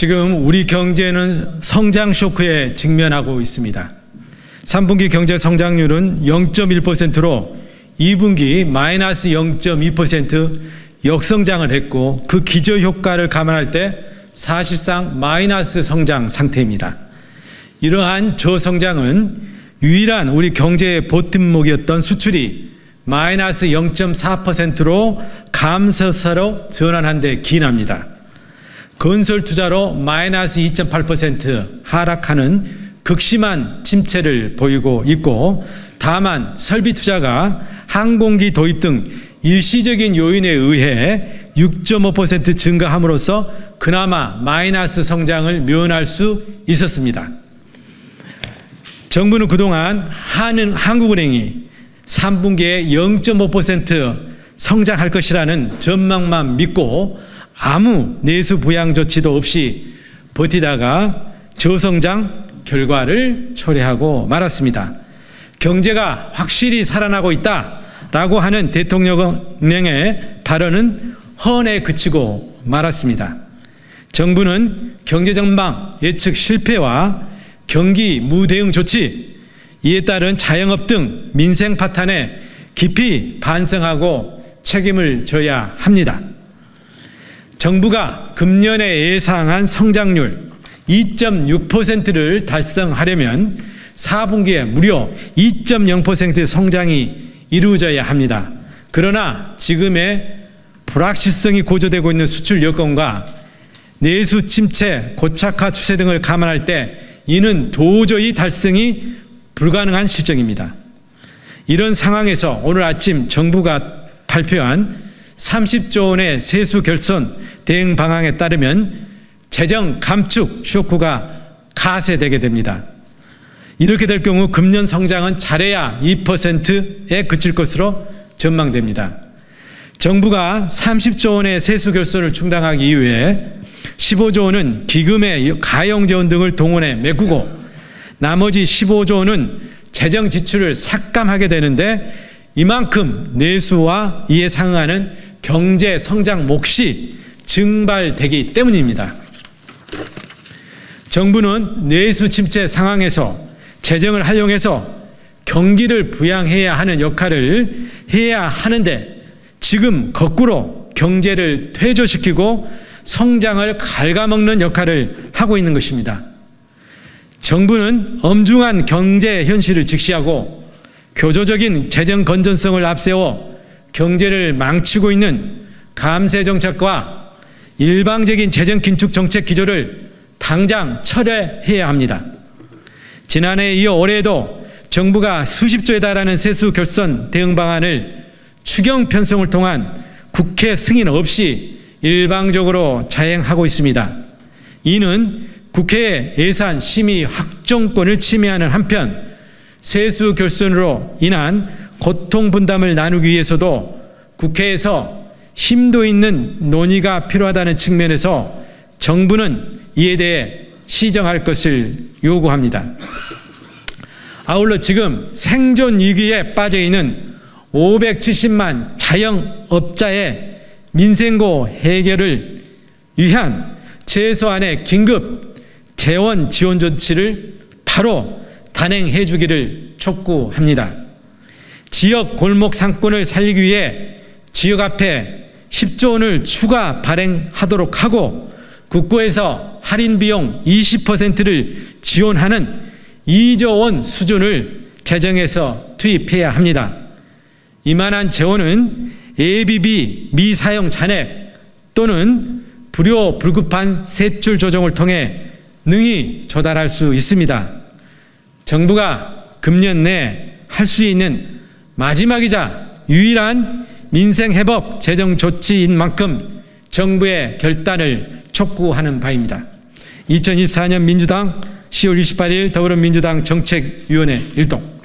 지금 우리 경제는 성장 쇼크에 직면하고 있습니다. 3분기 경제 성장률은 0.1%로 2분기 마이너스 0.2% 역성장을 했고 그 기저효과를 감안할 때 사실상 마이너스 성장 상태입니다. 이러한 저성장은 유일한 우리 경제의 버팀목이었던 수출이 마이너스 0.4%로 감소세로 전환한 데 기인합니다. 건설 투자로 마이너스 2.8% 하락하는 극심한 침체를 보이고 있고, 다만 설비 투자가 항공기 도입 등 일시적인 요인에 의해 6.5% 증가함으로써 그나마 마이너스 성장을 면할 수 있었습니다. 정부는 그동안 한국은행이 3분기에 0.5% 성장할 것이라는 전망만 믿고 아무 내수 부양 조치도 없이 버티다가 저성장 결과를 초래하고 말았습니다. 경제가 확실히 살아나고 있다라고 하는 대통령의 발언은 헌에 그치고 말았습니다. 정부는 경제 전망 예측 실패와 경기 무대응 조치, 이에 따른 자영업 등 민생 파탄에 깊이 반성하고 책임을 져야 합니다. 정부가 금년에 예상한 성장률 2.6%를 달성하려면 4분기에 무려 2.0% 성장이 이루어져야 합니다. 그러나 지금의 불확실성이 고조되고 있는 수출 여건과 내수 침체, 고착화 추세 등을 감안할 때 이는 도저히 달성이 불가능한 실정입니다. 이런 상황에서 오늘 아침 정부가 발표한 30조 원의 세수 결손 대응 방안에 따르면 재정 감축 쇼크가 가세되게 됩니다. 이렇게 될 경우 금년 성장은 잘해야 2%에 그칠 것으로 전망됩니다. 정부가 30조 원의 세수 결손을 충당하기 이후에 15조 원은 기금의 가용 재원 등을 동원해 메꾸고 나머지 15조 원은 재정 지출을 삭감하게 되는데 이만큼 내수와 이에 상응하는 경제 성장 몫이 증발되기 때문입니다. 정부는 내수 침체 상황에서 재정을 활용해서 경기를 부양해야 하는 역할을 해야 하는데 지금 거꾸로 경제를 퇴조시키고 성장을 갉아먹는 역할을 하고 있는 것입니다. 정부는 엄중한 경제 현실을 직시하고 교조적인 재정 건전성을 앞세워 경제를 망치고 있는 감세 정책과 일방적인 재정 긴축 정책 기조를 당장 철회해야 합니다. 지난해에 이어 올해에도 정부가 수십조에 달하는 세수 결손 대응 방안을 추경 편성을 통한 국회 승인 없이 일방적으로 자행하고 있습니다. 이는 국회의 예산 심의 확정권을 침해하는 한편 세수 결손으로 인한 고통 분담을 나누기 위해서도 국회에서 심도 있는 논의가 필요하다는 측면에서 정부는 이에 대해 시정할 것을 요구합니다. 아울러 지금 생존 위기에 빠져 있는 570만 자영업자의 민생고 해결을 위한 최소한의 긴급 재원 지원 조치를 바로 단행해 주기를 촉구합니다. 지역 골목 상권을 살리기 위해 지역 앞에 10조 원을 추가 발행하도록 하고 국고에서 할인 비용 20%를 지원하는 2조 원 수준을 재정에서 투입해야 합니다. 이만한 재원은 ABB 미사용 잔액 또는 불효 불급한 세출 조정을 통해 능히 조달할 수 있습니다. 정부가 금년 내 할 수 있는 마지막이자 유일한 민생회복 재정 조치인 만큼 정부의 결단을 촉구하는 바입니다. 2024년 민주당 10월 28일 더불어민주당 정책위원회 일동.